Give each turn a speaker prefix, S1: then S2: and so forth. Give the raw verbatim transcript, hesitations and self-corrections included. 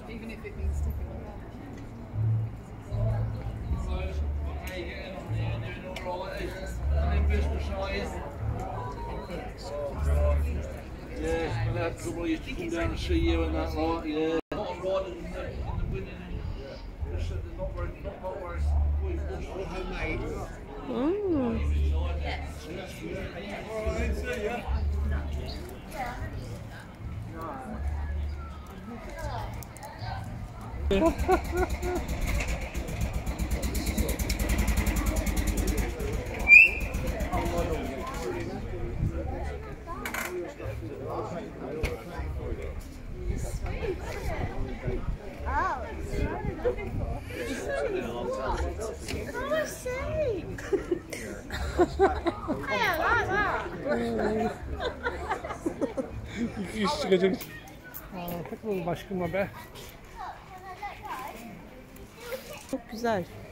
S1: Even if it means sticking with that.
S2: Yeah, and that trouble used to come down and see you and that lot, yeah.
S3: Mm. İki iş çıkacak. Aa, takılın başkıma be. Çok güzel.